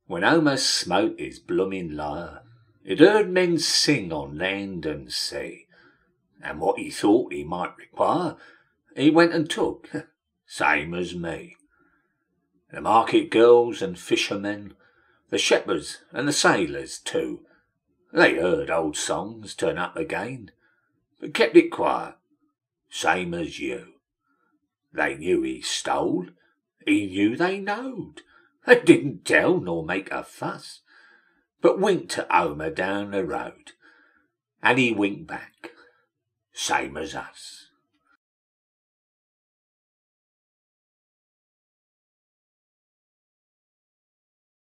When Omer smote his bloomin lyre, it heard men sing on land and sea, and what he thought he might require, he went and took, same as me. The market girls and fishermen, the shepherds and the sailors too, they heard old songs turn up again, but kept it quiet, same as you. They knew he stole, he knew they knowed. They didn't tell nor make a fuss, but winked at Omer down the road, and he winked back, same as us.